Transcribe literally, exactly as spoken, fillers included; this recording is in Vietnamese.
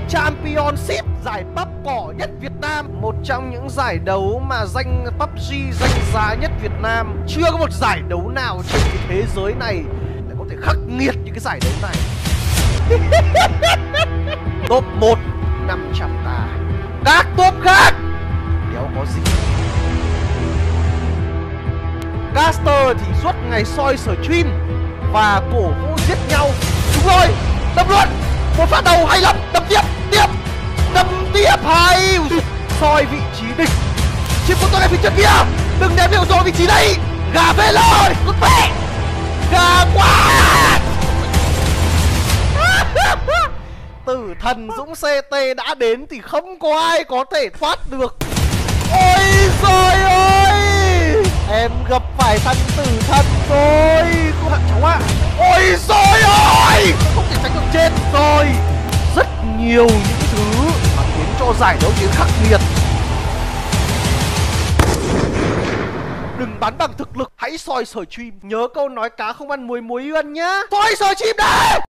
Championship, giải bắp cỏ nhất Việt Nam. Một trong những giải đấu mà danh pê u bê giê danh giá nhất Việt Nam. Chưa có một giải đấu nào trên cái thế giới này lại có thể khắc nghiệt như cái giải đấu này. Top một năm trăm k. Các top khác đéo có gì. Caster thì suốt ngày soi stream và cổ vũ giết nhau. Đúng rồi, đâm luôn. Một phát đầu hay lắm, đâm tiếp, tiếp, đâm tiếp hay. Soi vị trí địch. Chip của tôi ở phía trước kia. Đừng ném hiệu rồi vị trí đấy. Gà về rồi, con mẹ. Gà quá. Tử thần Dũng xê tê đã đến thì không có ai có thể thoát được. Ôi trời ơi, em gặp phải thằng tử thần rồi. Cô bạn cháu ạ. Ôi trời ơi, không thể tránh được, chết rồi. Rất nhiều những thứ mà khiến cho giải đấu chiến khắc nghiệt. Đừng bắn bằng thực lực, hãy soi stream. Nhớ câu nói cá không ăn muối muối ươn nhá. Soi stream đấy.